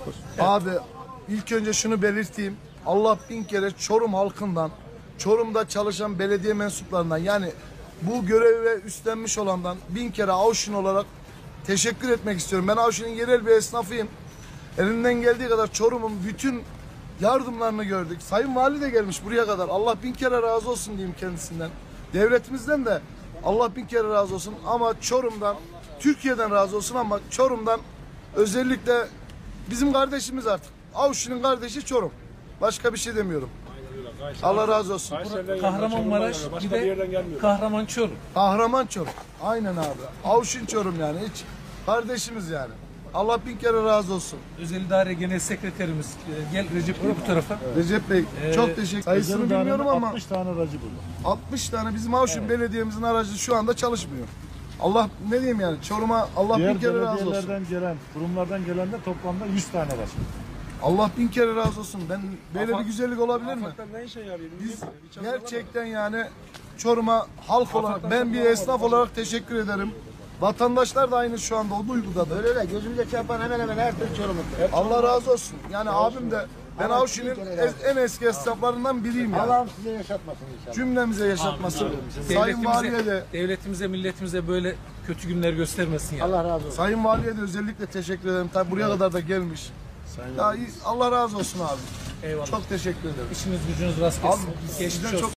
Abi ilk önce şunu belirteyim. Allah bin kere Çorum halkından, Çorum'da çalışan belediye mensuplarından, yani bu görevi üstlenmiş olandan bin kere Avşin olarak teşekkür etmek istiyorum. Ben Avşin'in yerel bir esnafıyım. Elinden geldiği kadar Çorum'un bütün yardımlarını gördük. Sayın Vali de gelmiş buraya kadar. Allah bin kere razı olsun diyeyim kendisinden. Devletimizden de Allah bin kere razı olsun. Ama Çorum'dan, Türkiye'den razı olsun, ama Çorum'dan özellikle bizim kardeşimiz artık. Avşin'in kardeşi Çorum. Başka bir şey demiyorum. Allah razı olsun. Kahramanmaraş, bir de Kahraman Çorum. Kahraman Çorum. Aynen abi. Avşin Çorum yani. Hiç kardeşimiz yani. Allah bin kere razı olsun. Özel İdare Genel Sekreterimiz gel Recep Bey bu tarafa. Recep Bey çok teşekkür. Sayısını bilmiyorum ama 60 tane aracı burada. 60 tane bizim Avşin belediyemizin aracı şu anda çalışmıyor. Allah ne diyeyim yani, Çorum'a Allah Diğer bin kere razı olsun. belediyelerden gelen, kurumlardan gelen de toplamda 100 tane araç. Allah bin kere razı olsun. Ben böyle bir güzellik olabilir mi? Ne işe yarıyor? Biz gerçekten yani Çorum'a halk olarak, ben bir esnaf olarak teşekkür ederim. Vatandaşlar da aynı şu anda o duygudadır. Öyle gözümüze çarpan hemen hemen her türlü Çorum'un. Allah razı olsun. Yani abim de, ben Avşin'in en eski esnaflarından biriyim yani. Allah'ım size yaşatmasın inşallah. Cümlemize yaşatmasın. Sayın Valiye de, Devletimize, milletimize böyle kötü günler göstermesin ya. Allah razı olsun. Sayın Valiye de özellikle teşekkür ederim. Tabi buraya kadar da gelmiş. Ya, Allah razı olsun abi. Eyvallah. Çok teşekkür ederim. İşiniz gücünüz rast Abi gelsin. sizden Geçmiş çok olsun.